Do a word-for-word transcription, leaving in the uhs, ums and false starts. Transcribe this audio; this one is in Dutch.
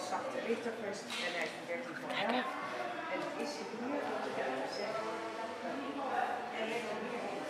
zachte lichtervest en hij is van dertien van elf. En het is hier, wat ik heb gezegd, en